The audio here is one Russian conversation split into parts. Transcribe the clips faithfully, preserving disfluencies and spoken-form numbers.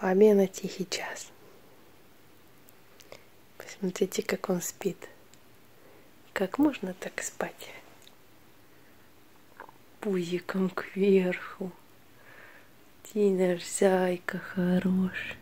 Фабиана тихий час. Посмотрите, как он спит. Как можно так спать? Пузиком кверху. Ты наш зайка хорош.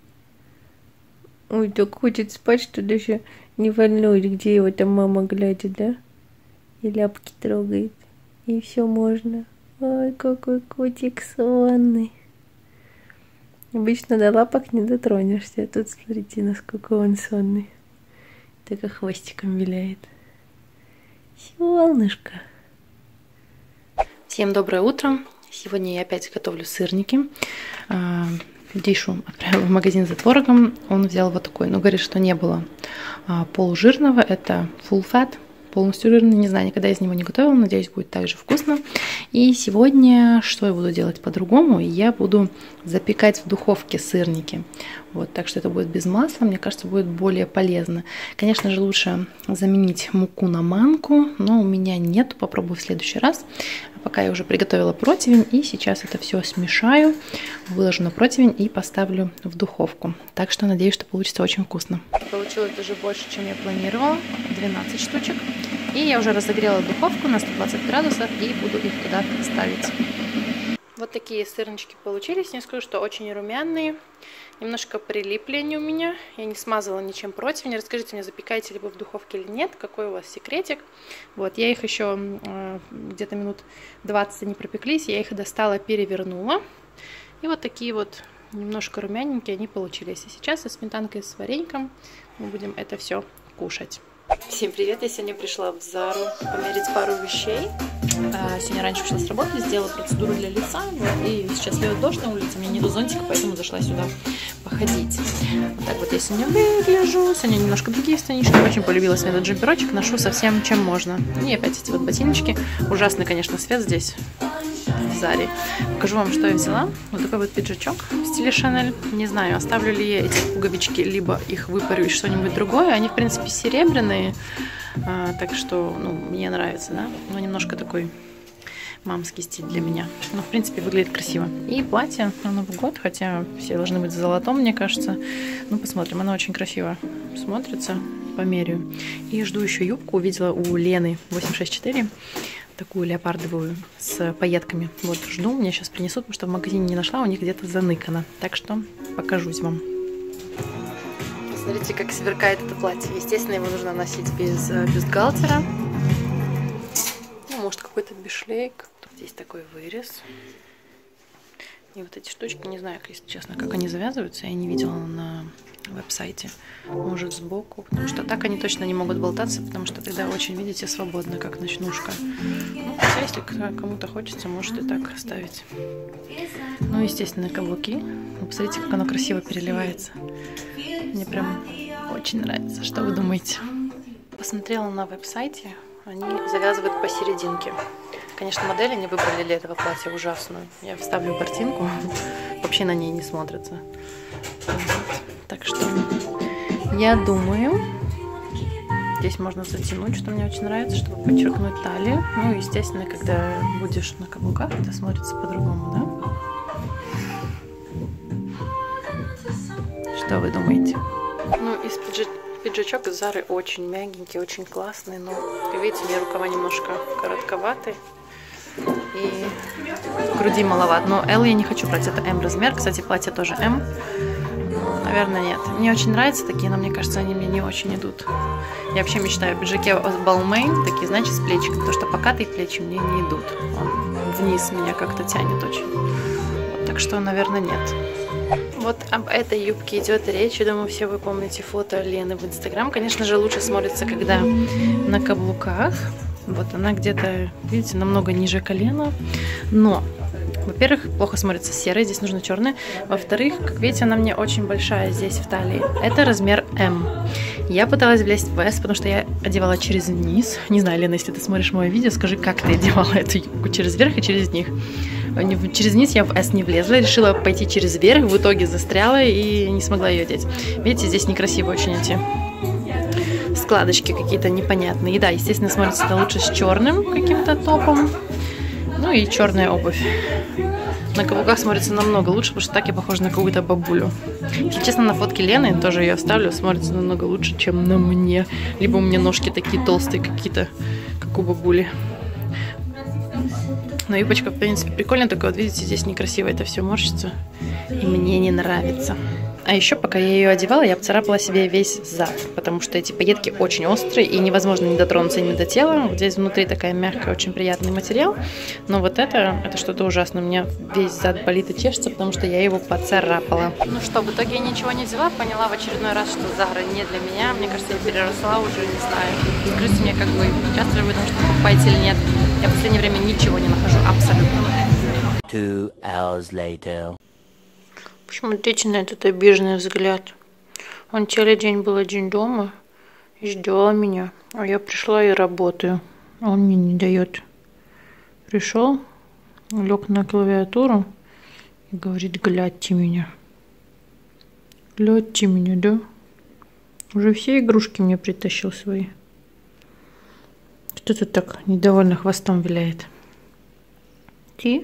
Ой, так хочет спать, что даже не волнует, где его там мама глядит, да? И ляпки трогает. И все можно. Ой, какой котик сонный. Обычно до лапок не дотронешься, а тут смотрите, насколько он сонный. Только хвостиком виляет. Солнышко. Всем доброе утро. Сегодня я опять готовлю сырники. Дишу отправила в магазин за творогом. Он взял вот такой, но говорит, что не было полужирного. Это full fat. Полностью жирный, не знаю, никогда из него не готовила, надеюсь, будет также вкусно. И сегодня что я буду делать по-другому? Я буду запекать в духовке сырники. Вот, так что это будет без масла, мне кажется, будет более полезно. Конечно же, лучше заменить муку на манку, но у меня нет, попробую в следующий раз. Пока я уже приготовила противень, и сейчас это все смешаю, выложу на противень и поставлю в духовку. Так что надеюсь, что получится очень вкусно. Получилось даже больше, чем я планировала, двенадцать штучек. И я уже разогрела духовку на сто двадцать градусов и буду их туда ставить. Вот такие сырнички получились. Не скажу, что очень румяные. Немножко прилипли они у меня. Я не смазывала ничем противень. Расскажите мне, запекаете ли вы в духовке или нет. Какой у вас секретик. Вот, я их еще э, где-то минут двадцать не пропеклись. Я их достала, перевернула. И вот такие вот немножко румяненькие они получились. И сейчас со сметанкой и с вареньком мы будем это все кушать. Всем привет! Я сегодня пришла в Зару померить пару вещей. Сегодня раньше пришла с работы, сделала процедуру для лица. Вот, и сейчас льет дождь на улице, у меня нету зонтика, поэтому зашла сюда походить. Вот так вот я сегодня выгляжу. Сегодня немножко другие станички. Очень полюбилась мне этот джемперочек. Ношу совсем чем можно. И опять эти вот ботиночки. Ужасный, конечно, свет здесь, в Заре. Покажу вам, что я взяла. Вот такой вот пиджачок в стиле Шанель. Не знаю, оставлю ли я эти пуговички, либо их выпарю и что-нибудь другое. Они, в принципе, серебряные. А, так что, ну, мне нравится, да. Но немножко такой мамский стиль для меня. Но, в принципе, выглядит красиво. И платье на Новый год, хотя все должны быть в золотом, мне кажется. Ну, посмотрим. Оно очень красиво смотрится. Померяю. И жду еще юбку. Увидела у Лены восемь шесть четыре. Такую леопардовую с пайетками. Вот, жду. Мне сейчас принесут, потому что в магазине не нашла. У них где-то заныкано. Так что покажусь вам. Смотрите, как сверкает это платье. Естественно, его нужно носить без бюстгальтера. Ну, может, какой-то бешлейк. Тут здесь такой вырез. И вот эти штучки, не знаю, если честно, как они завязываются. Я не видела на веб-сайте. Может, сбоку. Потому что так они точно не могут болтаться, потому что тогда очень, видите, свободно, как ночнушка. Ну, хотя, если кому-то хочется, может и так оставить. Ну, естественно, каблуки. Ну, посмотрите, как оно красиво переливается. Мне прям очень нравится. Что вы думаете? Посмотрела на веб-сайте. Они завязывают посерединке. Конечно, модель они выбрали для этого платья ужасную. Я вставлю картинку. Вообще на ней не смотрится. Вот. Так что я думаю, здесь можно затянуть, что мне очень нравится, чтобы подчеркнуть талию. Ну, естественно, когда будешь на каблуках, это смотрится по-другому, да? Что вы думаете? Ну, из пиджачка. Пиджачок из Зары очень мягенький, очень классный, но, как видите, у меня рукава немножко коротковатые и груди маловато. Но L я не хочу брать, это M размер. Кстати, платье тоже M. Наверное, нет. Мне очень нравятся такие, но мне кажется, они мне не очень идут. Я вообще мечтаю о пиджаке Balmain, такие, знаете, с плечиком, потому что покатые плечи мне не идут. Он вниз меня как-то тянет очень. Вот, так что, наверное, нет. Вот об этой юбке идет речь. Я думаю, все вы помните фото Лены в Инстаграм. Конечно же, лучше смотрится, когда на каблуках. Вот она где-то, видите, намного ниже колена. Но, во-первых, плохо смотрится серая, здесь нужно черная. Во-вторых, как видите, она мне очень большая здесь в талии. Это размер М. Я пыталась влезть в S, потому что я одевала через низ. Не знаю, Лена, если ты смотришь мое видео, скажи, как ты одевала эту юбку, через верх и через них. Через низ я в S не влезла, решила пойти через верх, в итоге застряла и не смогла ее одеть. Видите, здесь некрасиво очень эти складочки какие-то непонятные. И да, естественно, смотрится это лучше с черным каким-то топом. Ну и черная обувь. на каблуках смотрится намного лучше, потому что так я похожа на какую-то бабулю. Если честно, на фотке Лены, тоже ее оставлю, смотрится намного лучше, чем на мне. Либо у меня ножки такие толстые какие-то, как у бабули. Но юбочка, в принципе, прикольная, только вот видите, здесь некрасиво это все морщится. И мне не нравится. А еще, пока я ее одевала, я обцарапала себе весь зад, потому что эти пайетки очень острые, и невозможно не дотронуться ими до тела. Вот здесь внутри такая мягкая, очень приятный материал. Но вот это, это что-то ужасное. У меня весь зад болит и чешется, потому что я его поцарапала. Ну что, в итоге я ничего не взяла, поняла в очередной раз, что Зара не для меня. Мне кажется, я переросла уже, не знаю. Скажите мне, как вы часто вы там что покупаете или нет. Я в последнее время ничего не нахожу, абсолютно. Two hours later. Посмотрите на этот обиженный взгляд. Он целый день был один дома и ждал меня. А я пришла и работаю. А он мне не дает. Пришел, лег на клавиатуру и говорит: глядьте меня. Глядьте меня, да? Уже все игрушки мне притащил свои. Кто тут так недовольно хвостом виляет? Ты?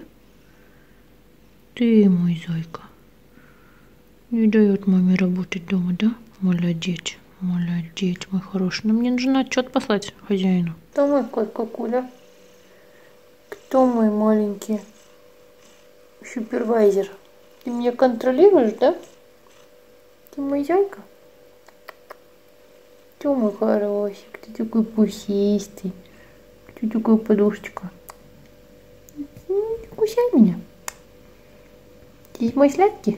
Ты, мой зайка. Не дает маме работать дома, да? Молодец, молодец, мой хороший. Но мне нужно отчет послать хозяину. Кто мой кот Кокуля? Кто мой маленький супервайзер? Ты меня контролируешь, да? Ты мой зайка? Кто мой хороший? Ты такой пушистый. Ты такая подушечка. Кусай меня. Ты мой сладкий.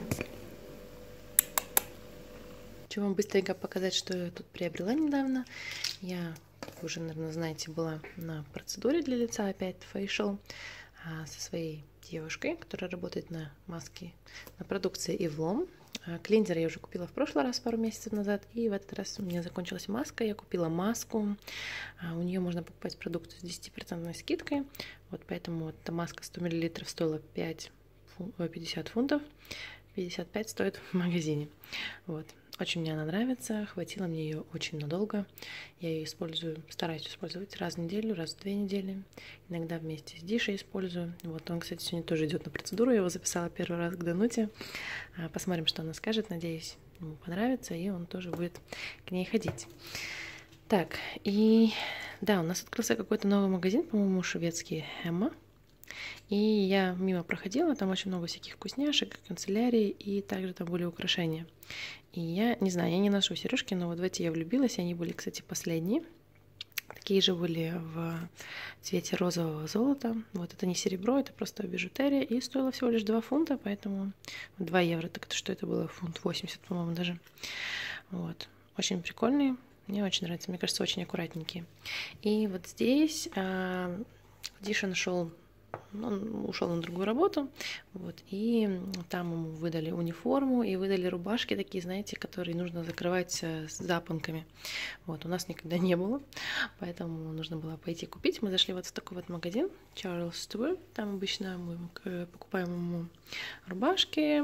Хочу вам быстренько показать, что я тут приобрела недавно. Я, как вы уже, наверное, знаете, была на процедуре для лица опять facial со своей девушкой, которая работает на маске, на продукции Ivlom. Клинзер я уже купила в прошлый раз, пару месяцев назад, и в этот раз у меня закончилась маска. Я купила маску. У нее можно покупать продукцию с десяти процентной скидкой. Вот поэтому вот эта маска сто миллилитров стоила пятьдесят фунтов. пятьдесят пять стоит в магазине. Вот. Очень мне она нравится, хватило мне ее очень надолго. Я ее использую, стараюсь использовать раз в неделю, раз в две недели. Иногда вместе с Дишей использую. Вот он, кстати, сегодня тоже идет на процедуру. Я его записала первый раз к Дануте. Посмотрим, что она скажет. Надеюсь, ему понравится, и он тоже будет к ней ходить. Так, и да, у нас открылся какой-то новый магазин, по-моему, шведский, Эмма. И я мимо проходила, там очень много всяких вкусняшек, канцелярии, и также там были украшения. И я, не знаю, я не ношу сережки, но вот в эти я влюбилась, они были, кстати, последние. Такие же были в цвете розового золота. Вот это не серебро, это просто бижутерия, и стоило всего лишь два фунта, поэтому два евро, так что это было фунт восемьдесят, по-моему, даже. Вот, очень прикольные, мне очень нравятся, мне кажется, очень аккуратненькие. И вот здесь э, Диша нашел... Он ушел на другую работу, вот, и там ему выдали униформу и выдали рубашки такие, знаете, которые нужно закрывать с запонками. Вот, у нас никогда не было, поэтому нужно было пойти купить. Мы зашли вот в такой вот магазин, Charles Stewart, там обычно мы покупаем ему рубашки,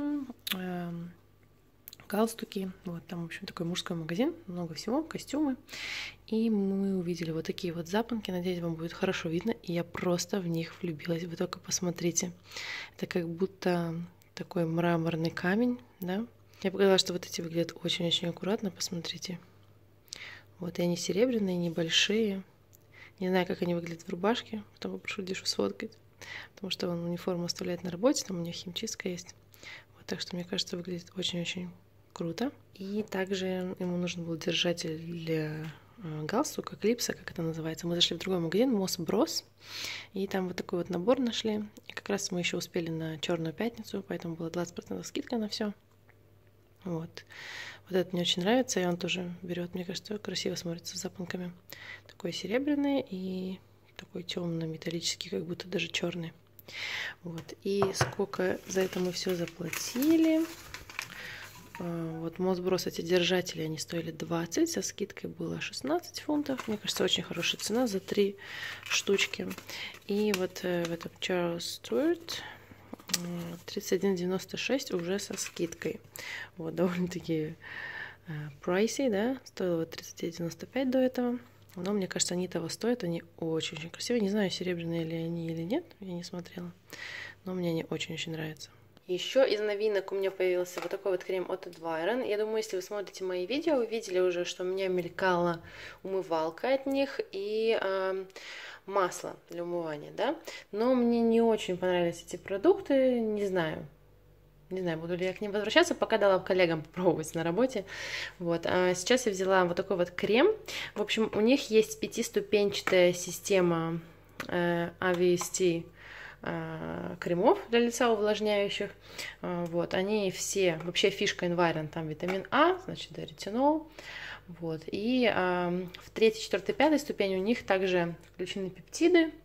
галстуки, вот, там, в общем, такой мужской магазин, много всего, костюмы, и мы увидели вот такие вот запонки, надеюсь, вам будет хорошо видно, и я просто в них влюбилась, вы только посмотрите, это как будто такой мраморный камень, да, я показала, что вот эти выглядят очень-очень аккуратно, посмотрите, вот, и они серебряные, небольшие, не знаю, как они выглядят в рубашке, потом попрошу Дишу сфоткать, потому что он униформу оставляет на работе, там у него химчистка есть, вот, так что, мне кажется, выглядит очень-очень круто. И также ему нужен был держатель для галстука, клипса, как это называется. Мы зашли в другой магазин, Moss Bros, и там вот такой вот набор нашли. И как раз мы еще успели на Черную пятницу, поэтому была двадцать процентов скидка на все. Вот. Вот это мне очень нравится, и он тоже берет, мне кажется, красиво смотрится с запонками. Такой серебряный и такой темно-металлический, как будто даже черный. Вот. И сколько за это мы все заплатили? Вот Moss Bros, эти держатели, они стоили двадцать, со скидкой было шестнадцать фунтов. Мне кажется, очень хорошая цена за три штучки. И вот в этом Charles Stewart тридцать один девяносто шесть уже со скидкой. Вот, довольно-таки pricey, да, стоило тридцать один девяносто пять до этого. Но мне кажется, они того стоят, они очень-очень красивые. Не знаю, серебряные ли они или нет, я не смотрела. но мне не очень-очень нравится. Еще из новинок у меня появился вот такой вот крем от Adviron. Я думаю, если вы смотрите мои видео, вы видели уже, что у меня мелькала умывалка от них и э, масло для умывания, да. Но мне не очень понравились эти продукты, не знаю. Не знаю, буду ли я к ним возвращаться, пока дала коллегам попробовать на работе. Вот. А сейчас я взяла вот такой вот крем. В общем, у них есть пятиступенчатая система э, эй ви эс ти э, кремов для лица увлажняющих. Э, вот. Они все, вообще фишка Environ, там витамин А, значит, да, ретинол. Вот. И э, в третьей, четвертой, пятой ступени у них также включены пептиды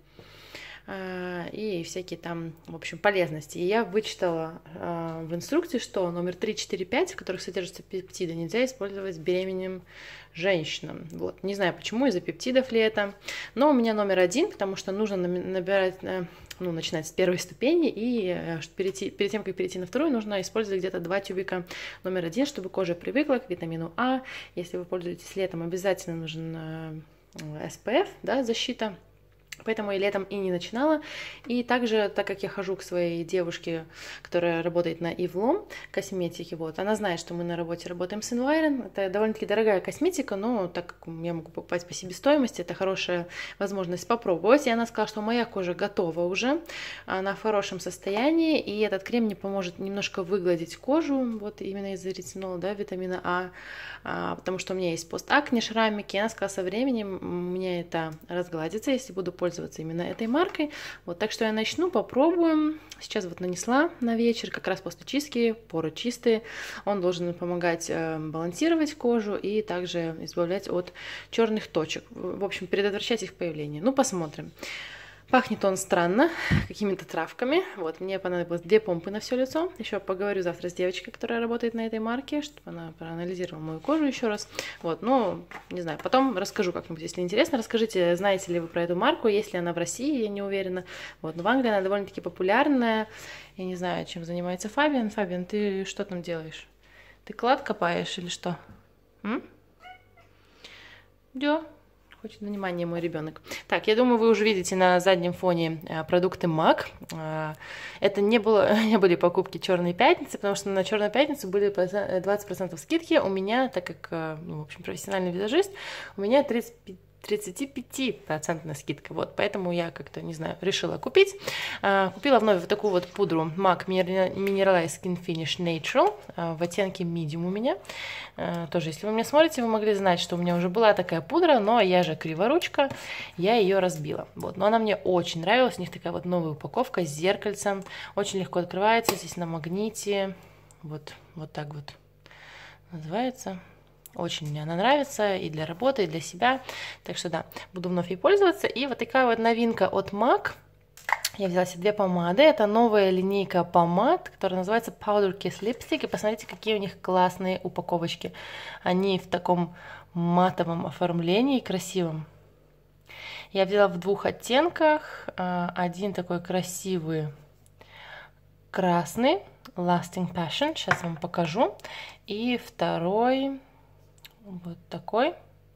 и всякие там, в общем, полезности. И я вычитала э, в инструкции, что номер три, четыре, пять, в которых содержатся пептиды, нельзя использовать беременным женщинам. Вот. Не знаю, почему, из-за пептидов ли это. Но у меня номер один, потому что нужно набирать, ну, начинать с первой ступени, и перейти, перед тем, как перейти на вторую, нужно использовать где-то два тюбика номер один, чтобы кожа привыкла к витамину А. Если вы пользуетесь летом, обязательно нужен эс пи эф, да, защита. Поэтому я летом и не начинала. И также, так как я хожу к своей девушке, которая работает на Ивлом косметике, вот, она знает, что мы на работе работаем с Environ. Это довольно-таки дорогая косметика, но так как я могу покупать по себестоимости, это хорошая возможность попробовать. И она сказала, что моя кожа готова уже, она в хорошем состоянии, и этот крем мне поможет немножко выгладить кожу, вот именно из-за ретинола, да, витамина А, а, потому что у меня есть постакне, шрамики. И она сказала, со временем у меня это разгладится, если буду пользоваться пользоваться именно этой маркой. Вот, так что я начну, попробуем. Сейчас вот нанесла на вечер, как раз после чистки, поры чистые. Он должен помогать э, балансировать кожу и также избавлять от черных точек. В общем, предотвращать их появление. Ну, посмотрим. Пахнет он странно, какими-то травками. Вот, мне понадобилось две помпы на все лицо. Еще поговорю завтра с девочкой, которая работает на этой марке, чтобы она проанализировала мою кожу еще раз. Вот, ну, не знаю, потом расскажу как-нибудь, если интересно. Расскажите, знаете ли вы про эту марку, есть ли она в России, я не уверена. Вот, но в Англии она довольно-таки популярная. Я не знаю, чем занимается Фабиан. Фабиан, ты что там делаешь? Ты клад копаешь или что? М? Да. Хочет внимания мой ребенок. Так, я думаю, вы уже видите на заднем фоне продукты мак. Это не, было, не были покупки Черной пятницы, потому что на Черную пятницу были двадцать процентов скидки. У меня, так как, ну, в общем, профессиональный визажист, у меня тридцать пять процентов скидка. Вот, поэтому я как-то, не знаю, решила купить. А, купила вновь вот такую вот пудру мак Mineralized Skin Finish Natural а, в оттенке Medium у меня. А, тоже, если вы меня смотрите, вы могли знать, что у меня уже была такая пудра, но я же криворучка, я ее разбила. Вот, но она мне очень нравилась. У них такая вот новая упаковка с зеркальцем. Очень легко открывается, здесь на магните. Вот, вот так вот называется. Очень мне она нравится и для работы, и для себя. Так что да, буду вновь ей пользоваться. И вот такая вот новинка от мак. Я взяла себе две помады. Это новая линейка помад, которая называется Powder Kiss Lipstick. И посмотрите, какие у них классные упаковочки. Они в таком матовом оформлении, красивом. Я взяла в двух оттенках. Один такой красивый красный, Lasting Passion. Сейчас вам покажу. И второй... вот такой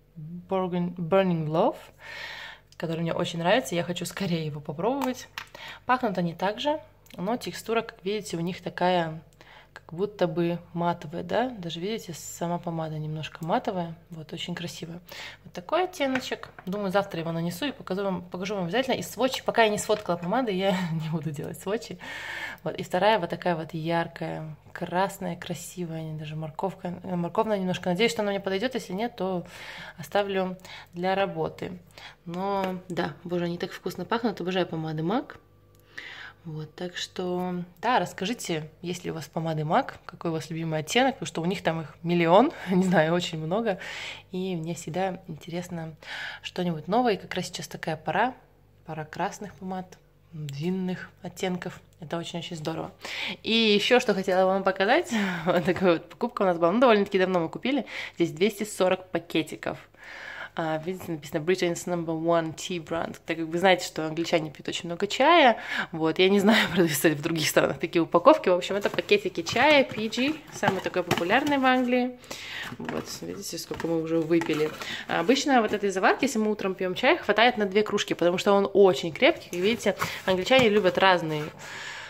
Burning Love, который мне очень нравится. Я хочу скорее его попробовать. Пахнут они также, но текстура, как видите, у них такая, как будто бы матовая, да? Даже, видите, сама помада немножко матовая. Вот, очень красивая. Вот такой оттеночек. Думаю, завтра его нанесу и покажу вам, покажу вам обязательно. И сводчи, пока я не сфоткала помады, я не буду делать сводчи. Вот, и вторая вот такая вот яркая, красная, красивая, даже морковка, морковная немножко. Надеюсь, что она мне подойдет. Если нет, то оставлю для работы. Но, да, боже, они так вкусно пахнут. Обожаю помады мак. Вот, так что, да, расскажите, есть ли у вас помады мак, какой у вас любимый оттенок, потому что у них там их миллион, не знаю, очень много, и мне всегда интересно что-нибудь новое, и как раз сейчас такая пора, пора красных помад, длинных оттенков, это очень-очень здорово. И еще что хотела вам показать, вот такая вот покупка у нас была, ну, довольно-таки давно мы купили, здесь двести сорок пакетиков. Uh, видите, написано Britain's number one tea brand. Так как вы знаете, что англичане пьют очень много чая. Вот, я не знаю, продаются ли в других странах такие упаковки. В общем, это пакетики чая пи джи, самый такой популярный в Англии. Вот, видите, сколько мы уже выпили. Обычно вот этой заварки, если мы утром пьем чай, хватает на две кружки, потому что он очень крепкий. Как видите, англичане любят разные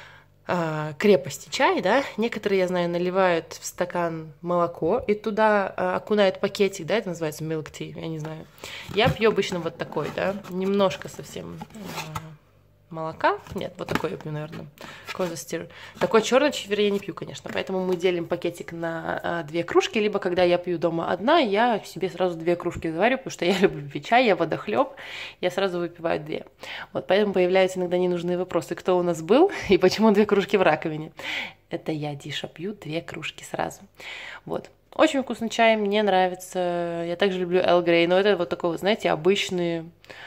крепости чай, да, некоторые, я знаю, наливают в стакан молоко и туда а, окунают пакетик, да, это называется milk tea, я не знаю. Я пью обычно вот такой, да, немножко совсем а, молока, нет, вот такой я пью, наверное, козастир. Такой черный чефир я не пью, конечно, поэтому мы делим пакетик на а, две кружки, либо когда я пью дома одна, я себе сразу две кружки заварю, потому что я люблю пить чай, я водохлеб, я сразу выпиваю две. Вот поэтому появляются иногда ненужные вопросы, кто у нас был и почему две кружки в раковине. Это я, Диша, пью две кружки сразу. Вот. Очень вкусный чай, мне нравится. Я также люблю Earl Grey, но это вот такой, вот, знаете, обычный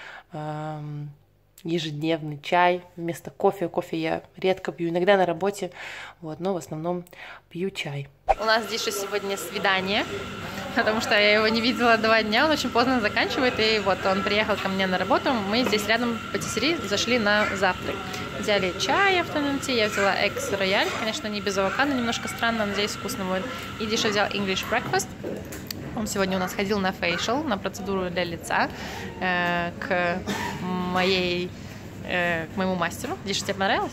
эм, ежедневный чай вместо кофе. Кофе я редко пью, иногда на работе, вот, но в основном пью чай. У нас с Дишей сегодня свидание, потому что я его не видела два дня, он очень поздно заканчивает, и вот он приехал ко мне на работу, мы здесь рядом в патиссери зашли на завтрак. Взяли чай в Тоненте, я взяла экс-рояль, конечно, не без авокадо, немножко странно, надеюсь, вкусно будет. И Диша взял English breakfast. Он сегодня у нас ходил на фейшл, на процедуру для лица, э, к моей, э, к моему мастеру. Диша, тебе понравилось?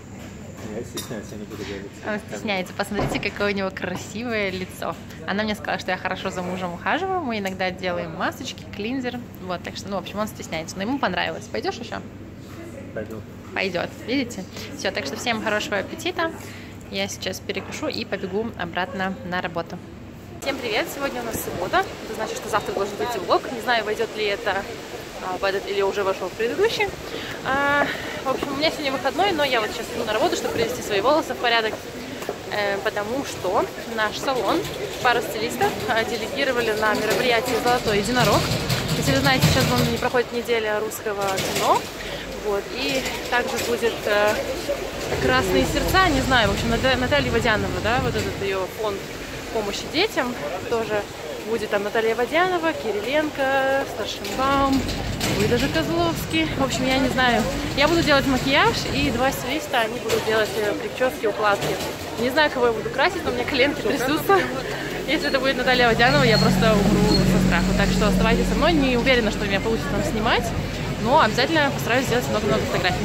Я стесняюсь, я не буду говорить. Он стесняется. Посмотрите, какое у него красивое лицо. Она мне сказала, что я хорошо за мужем ухаживаю. Мы иногда делаем масочки, клинзер. Вот, так что, ну, в общем, он стесняется. Но ему понравилось. Пойдешь еще? Пойду. Пойдет, видите? Все, так что всем хорошего аппетита. Я сейчас перекушу и побегу обратно на работу. Всем привет! Сегодня у нас суббота. Это значит, что завтра должен выйти влог. Не знаю, войдет ли это а, в этот или уже вошел в предыдущий. А, в общем, у меня сегодня выходной, но я вот сейчас иду на работу, чтобы привести свои волосы в порядок. Э, потому что наш салон, пара стилистов, э, делегировали на мероприятие «Золотой единорог». Если вы знаете, сейчас в Лондоне проходит неделя русского кино. Вот, и также будет э, «Красные сердца», не знаю, в общем, Наталья Водянова, да, вот этот ее фонд помощи детям, тоже будет там Наталья Водянова, Кириленко, Старшинбаум, вы даже Козловский. В общем, я не знаю. Я буду делать макияж, и два стилиста, они будут делать прически, укладки. Не знаю, кого я буду красить, но у меня коленки трясутся. Если это будет Наталья Водянова, я просто умру со страху. Так что оставайтесь со мной. Не уверена, что у меня получится там снимать, но обязательно постараюсь сделать много-много фотографий.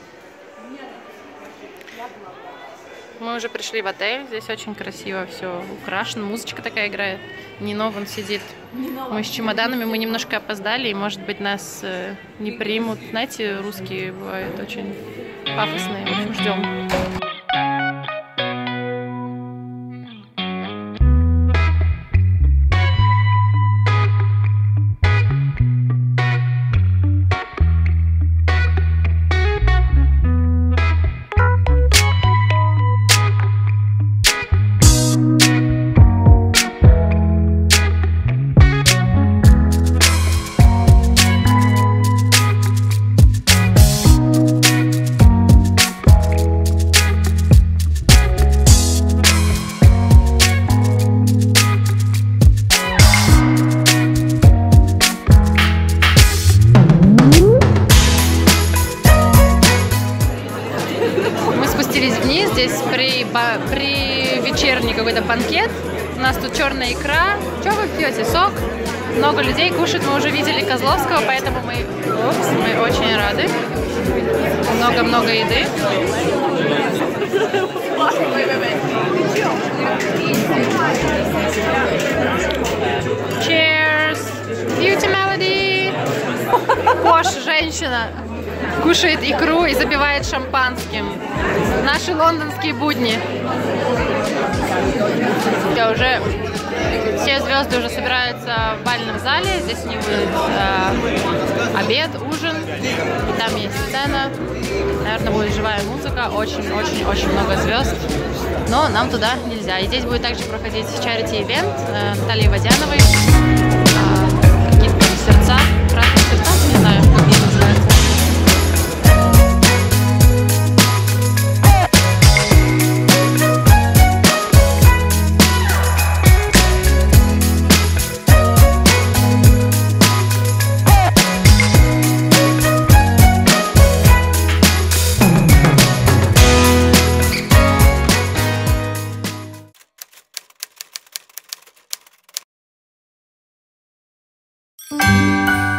Мы уже пришли в отель, здесь очень красиво все украшено, музычка такая играет. Нино вон сидит. Мы с чемоданами, мы немножко опоздали, и, может быть, нас э, не примут. Знаете, русские бывают очень пафосные, в общем, ждем. Здесь при, при вечерний какой-то банкет. У нас тут черная икра. Что вы пьете? Сок? Много людей кушают. Мы уже видели Козловского, поэтому мы, упс, мы очень рады. Много-много еды. Cheers! Beauty Melody! Пош, женщина, кушает икру и запивает шампанским. Наши лондонские будни. Я уже... Все звезды уже собираются в бальном зале. Здесь у них будет э, обед, ужин. И там есть сцена. Наверное, будет живая музыка. Очень-очень-очень много звезд. Но нам туда нельзя. И здесь будет также проходить charity-ивент э, Натальи Водяновой. Э, Какие-то сердца, красные сердца, не знаю, как они называются. Thank you.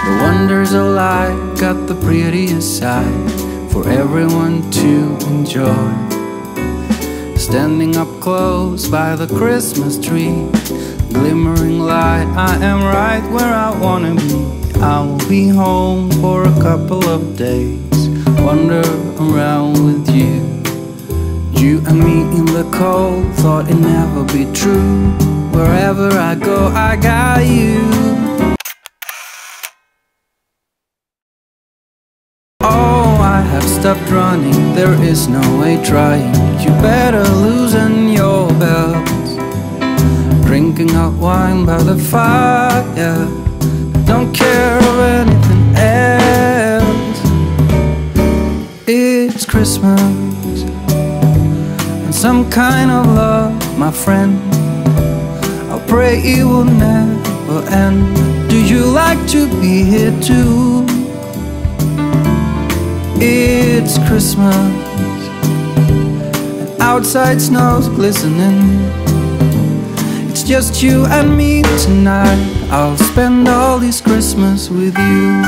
The wonders of life got the prettiest side for everyone to enjoy. Standing up close by the Christmas tree, glimmering light, I am right where I wanna be. I will be home for a couple of days, wander around with you. You and me in the cold, thought it'd never be true. Wherever I go, I got you. Oh, I have stopped running, there is no way trying. You better loosen your belts. Drinking hot wine by the fire, don't care of anything else. It's Christmas, and some kind of love, my friend. I'll pray it will never end. Do you like to be here too? It's Christmas, and outside snow's glistening. It's just you and me tonight. I'll spend all this Christmas with you.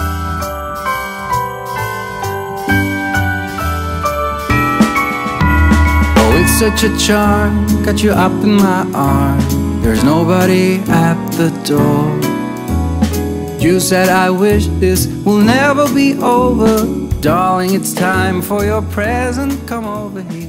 Oh, it's such a charm, got you up in my arm. There's nobody at the door. You said I wish this will never be over. Darling, it's time for your present, come over here.